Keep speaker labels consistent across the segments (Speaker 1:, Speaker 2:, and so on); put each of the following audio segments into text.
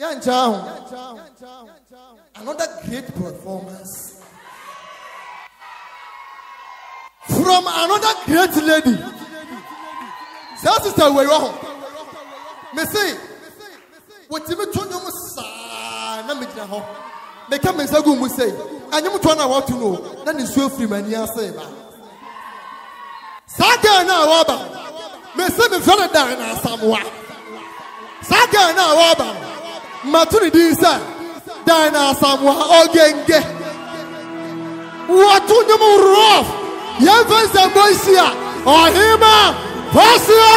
Speaker 1: Another great performance from another great lady. Sister, where you are? Me say, what you me turn your son? Na me jina ho. Me come me say go mu say. Anyi mu turn na what to know. Na ni so free mani ase ba. Saga na wa ba. Me say me fere dan na Samoa. Saga na wa ba. Maturi di say dan na Samoa ogenge. What to know rough. Yan fancy boys here. Ohemaa Portia.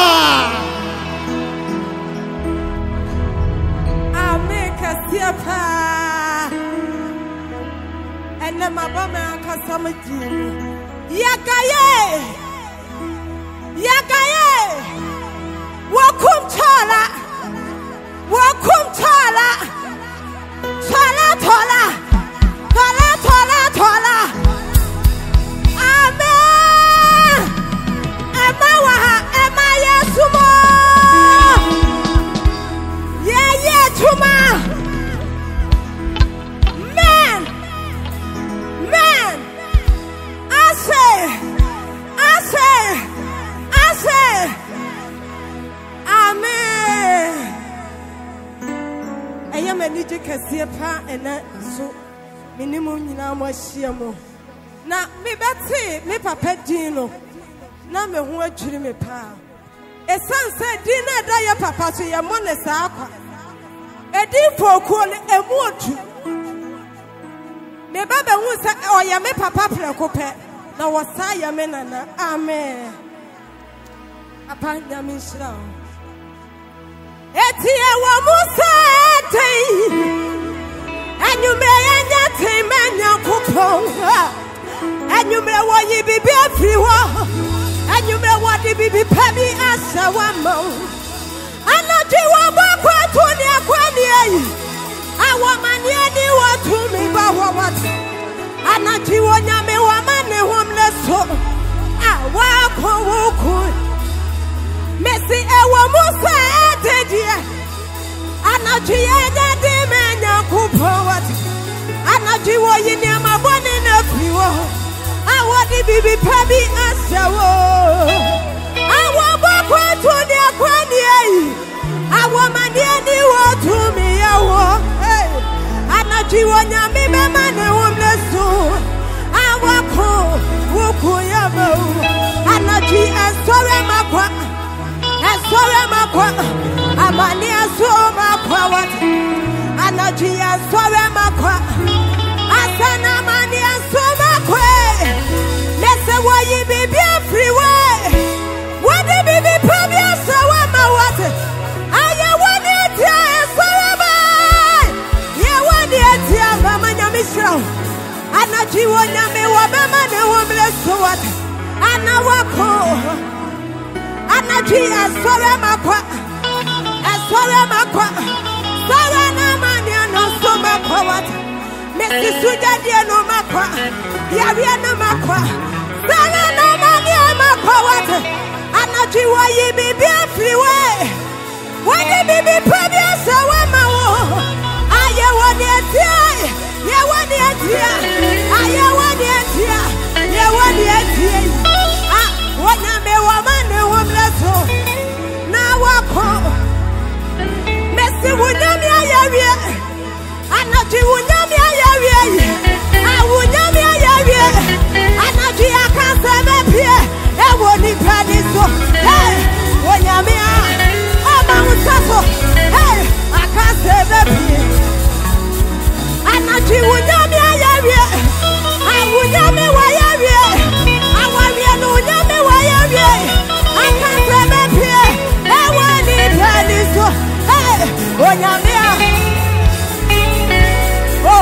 Speaker 2: And then my mama can summon you. Yakaye, Yakaye, welcome Chala, welcome Chala, Chala, Chala, Chala, Chala, Chala. Amen. Emma Waha, Emma Yasumo. Yeah, Tuma. I say, Amen. I am a little Cassiapa and so minimum in our shiamo. Now, me Betsy, me Papa Dino. Now, me who are chilling me pa. A son said, Dinner, die papa to your monesapa. A deep for calling a wood. Me Baba who said, oh, ya me papa precope. Now was I a menana? Amen. Upon the Mishra. Etia wa Musa, and you may end that time and your coupon. And you may want you be free war. And you may want to be pebby as a woman. And not you are back to the aquarium. I want my near what to me, but what? And not you want me woman, homeless soul. I walk on. Messi, I want Musa, dear. And not you, the man, your coupon. And not you, you near my one in a few. I want to be pebby as a woe. I want back to the aquarium. I want my near what to me. Anaji wanya mi mama ne homeless soul. Awako woku yamo. Anaji asore makwa, asore makwa. Amani asore makwa wat. Anaji asore makwa. Asana mani asore makwa. Nese wayi bibi free way. Wadi bibi pabi asawa mawat. Aya wadi tia asore makwa. Mama Yamisho, Anaji Wanyame, Wabama, the homeless sword, Anawako, Anaji, Asoramakwa, Asoramakwa, Saranamania, no Soma Poet, Messi Sujadia no Makwa, Yariana Makwa, Saranamania Makwa, Anaji, why you be a free way? Why you be previous, so I'm I want it here. You want it here. I want it here. You want it here. Ah, what a woman, the homeless home. Now walk home. Messi would not be a area. I'm not you would not be a area. I would not be a area. I'm not you. I can't stand up here. I won't be ready. So, hey, when you're me, I'm a hey, I can't stand up here. Anaji wunyami ayarie, awunyami wayarie, awarie no wunyami wayarie. Akase mepie, ewani paniso, hey, wunyami a,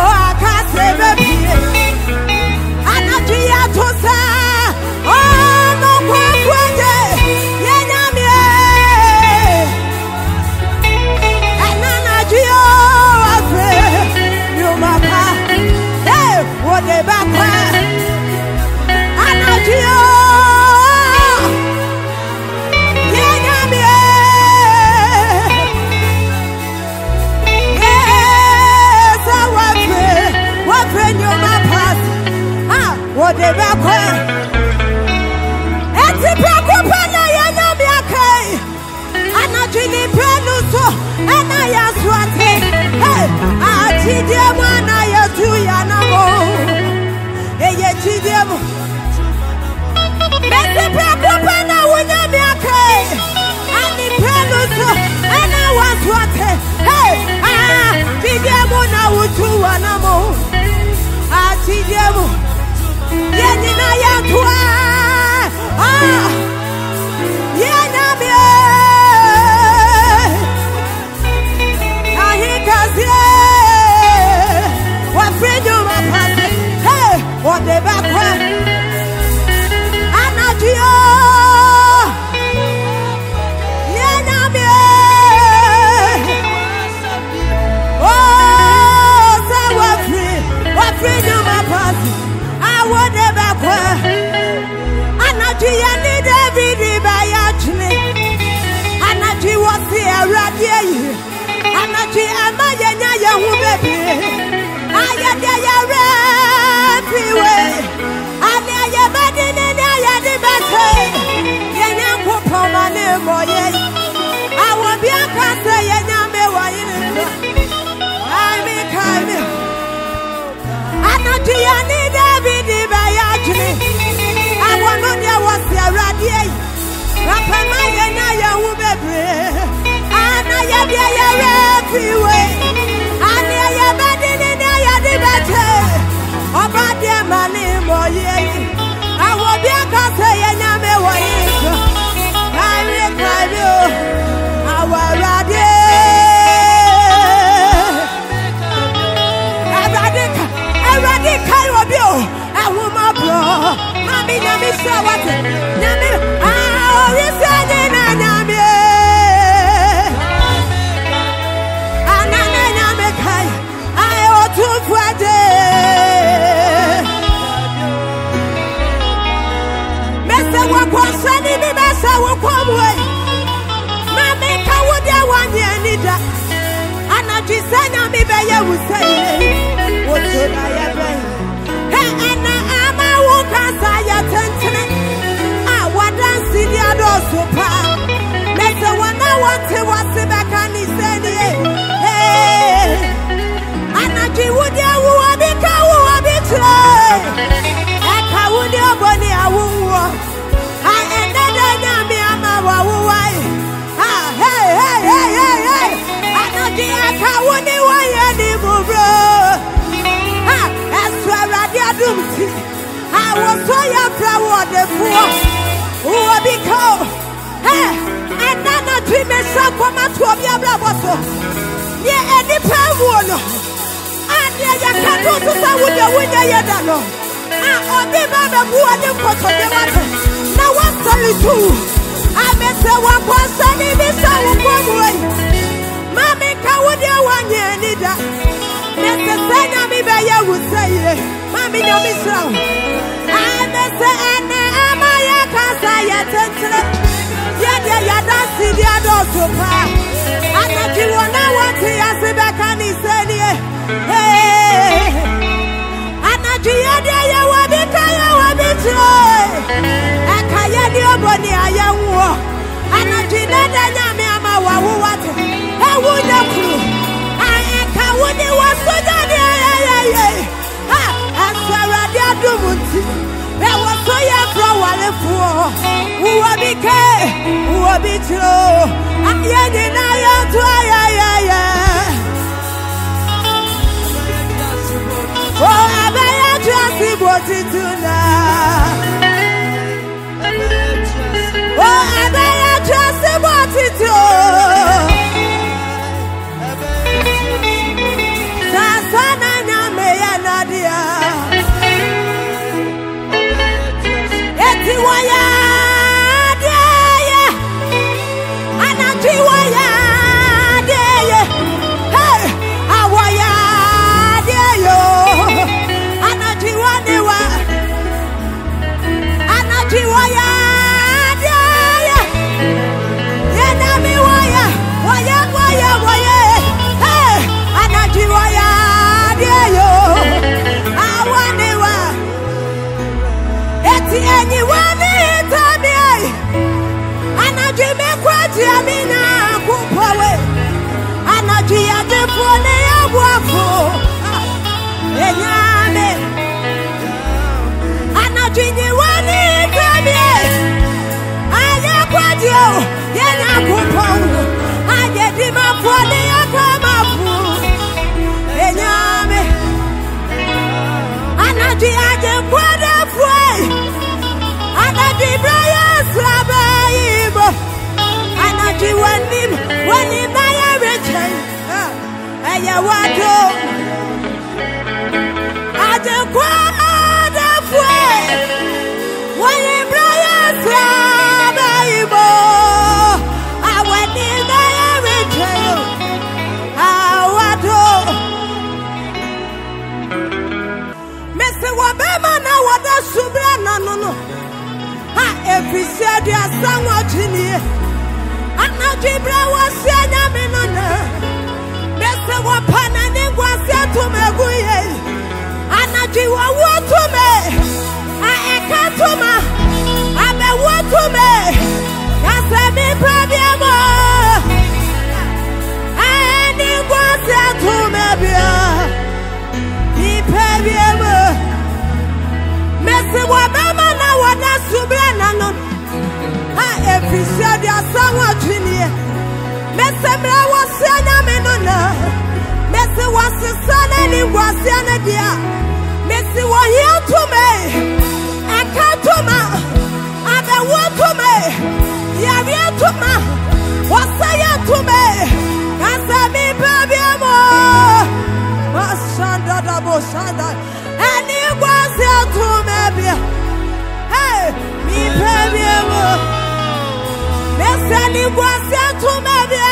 Speaker 2: Wasani wasia tumebia.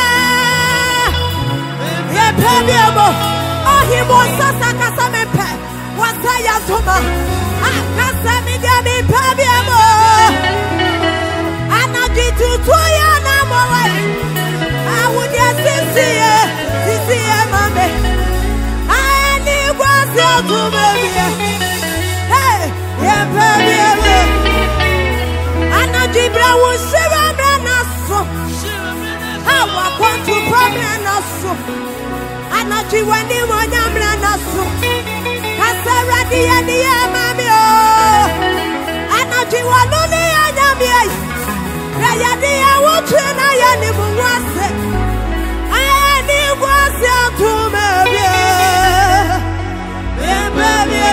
Speaker 2: Ye pebiemo. Ohi wasasa kasamepe. Wasaya tuma. Akasami gami pebiemo. Anajitu tuya na mwe. Awudia sisi mame. Ani wasia tumebia. Hey, ye pebiemo. Anajibra wushira menaso. Hawa kwantu promenaso. Anajiwani monya menaso. Kasara diya mami o. Anajiwaluni ya nyami ay. Raya diya wuchina ya ni muwase. Ayani wase atumebye. Yembebye.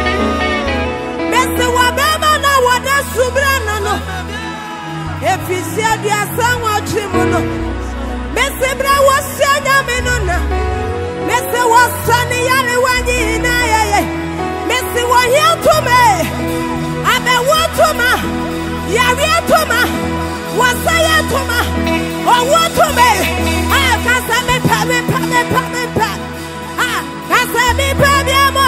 Speaker 2: Mese wabema na wada subrana no. Efisia dia sanwa chimuno. Mese bra wasanya menona. Mese wasani yale wanyi na yeye. Mese wahiatuma. Abe watuma. Yariatuma. Wasayatuma. Owatuma. Ah, kasa me pa. Ah, kasa me pa biamo.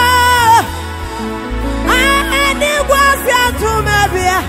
Speaker 2: Ah, ni wasiatuma bia.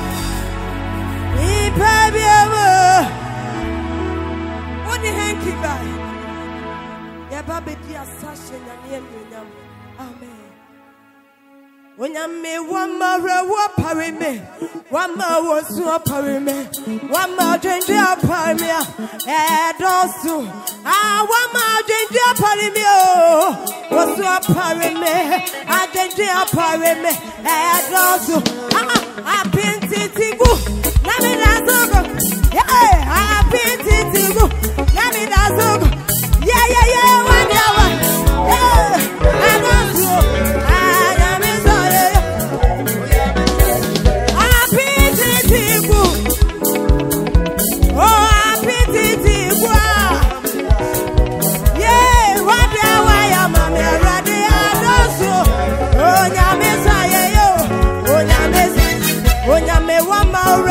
Speaker 2: Only hanky by Yababiti assassin and Yam. Amen. When I may one more parime, one more was to a parime, one more ginger parimia, and also, one more ginger parimio was to a parime, a ginger parime, and also, I painted it. Namidazogo, yeah, I painted it. Namidazogo, yeah, one hour, yeah, and also, I am sorry. I painted it. Oh, I painted it. Yeah, one hour, I am ready. And also, oh, Yamisa, oh, Yamisa, oh, Yame, one more.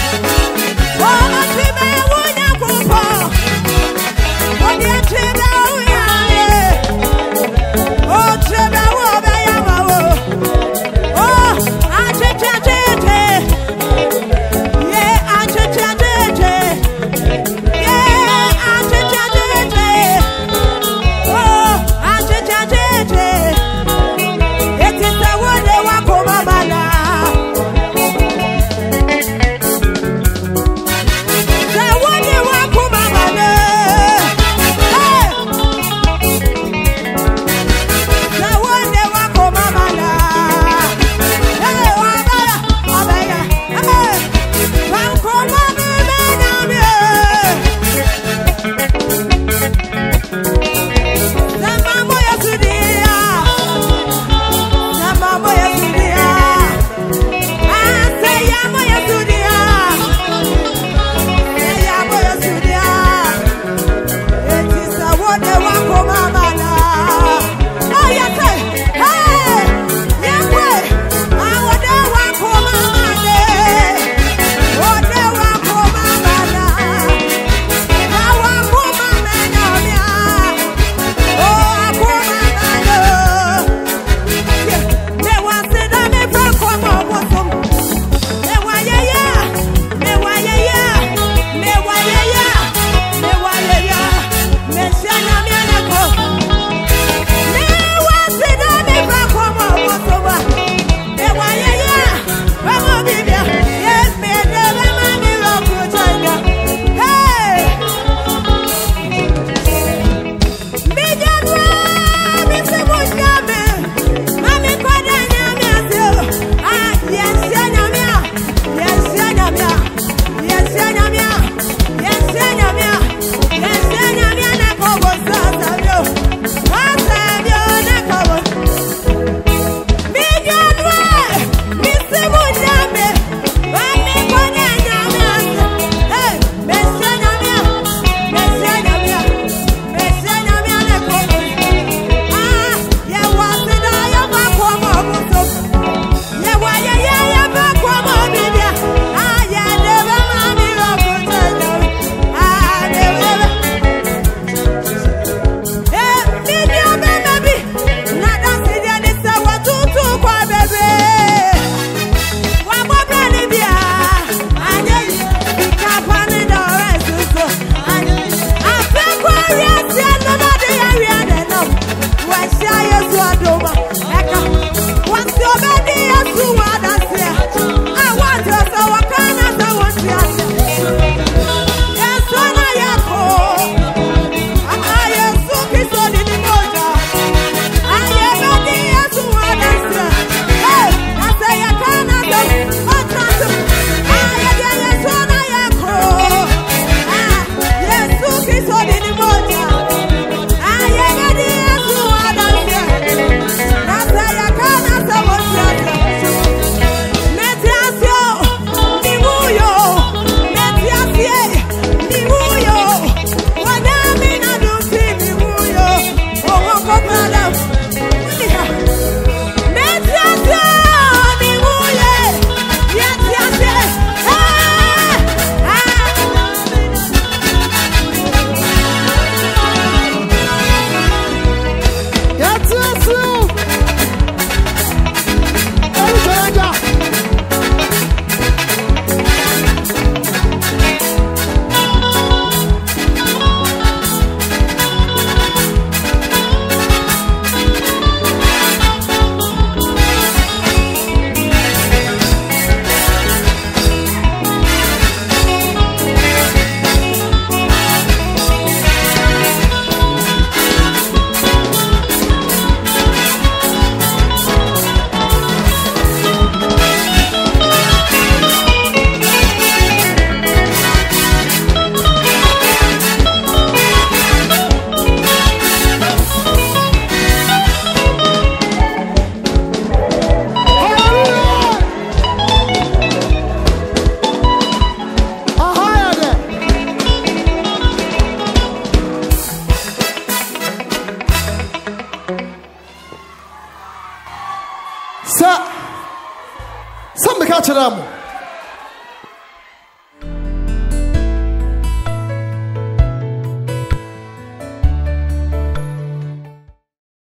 Speaker 2: Together.
Speaker 1: Some catch them.